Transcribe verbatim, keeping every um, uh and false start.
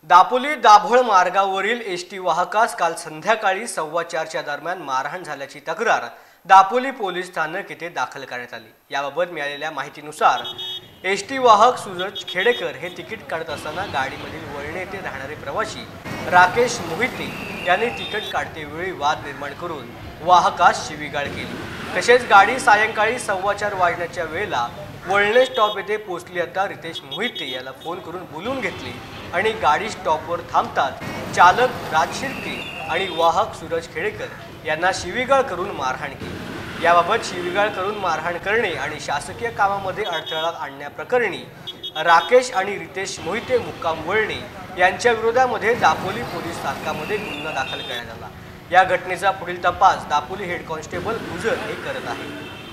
दापोली दाभोळ मार्गावरील एसटी वाहकास काल संध्याकाळी सव्वा चारच्या दरम्यान मारहाण झाल्याची तक्रार दापोली पोलीस स्थानक येथे दाखल करण्यात आली। याबाबत मिळालेल्या माहितीनुसार एसटी वाहक सूरज खेडेकर हे तिकीट काढत असताना गाडीमधील वळणे येथे राहणारे प्रवासी राकेश मोहिते यांनी तिकीट काढतेवेळी वाद निर्माण करून वाहकास शिवीगाळ केली। तसेच गाडी सायंकाळी सव्वा चार वाजण्याच्या वेळेला वळणे स्टॉप येथे पोहोचली असता रितेश मोहिते याला फोन करून बोलून घेतले आणि गाडी स्टॉपवर थांबतात चालक राज शिर्के आणि वाहक सूरज खेडेकर यांना शिवीगाळ करून मारहाण केली। याबाबत शिवीगाळ करून मारहाण करणे आणि शासकीय कामामध्ये अडथळा आणण्याप्रकरणी राकेश आणि रितेश मोहिते मुक्काम वळणे यांच्या विरोधामध्ये दापोली पोलीस स्थानकामध्ये गुन्हा दाखल करण्यात आला। या घटनेचा पुढील तपास दापोली हेड कॉन्स्टेबल गुजर हे करत आहेत।